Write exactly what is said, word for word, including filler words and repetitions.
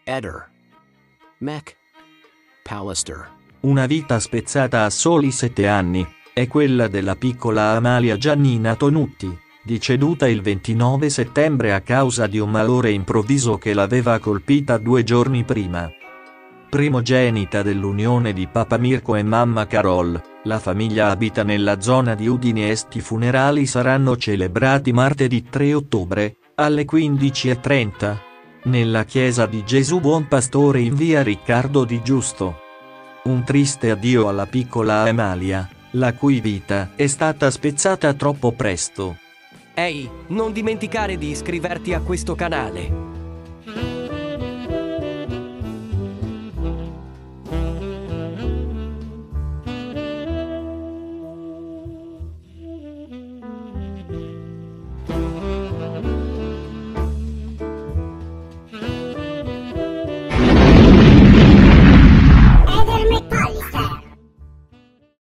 Eder. Mac. Pallister. Una vita spezzata a soli sette anni, è quella della piccola Amalia Giannina Tonutti, deceduta il ventinove settembre a causa di un malore improvviso che l'aveva colpita due giorni prima. Primogenita dell'unione di papà Mirko e mamma Carol, la famiglia abita nella zona di Udine Est. I funerali saranno celebrati martedì tre ottobre, alle quindici e trenta, nella chiesa di Gesù Buon Pastore in via Riccardo Di Giusto. Un triste addio alla piccola Amalia, la cui vita è stata spezzata troppo presto. Ehi, non dimenticare di iscriverti a questo canale.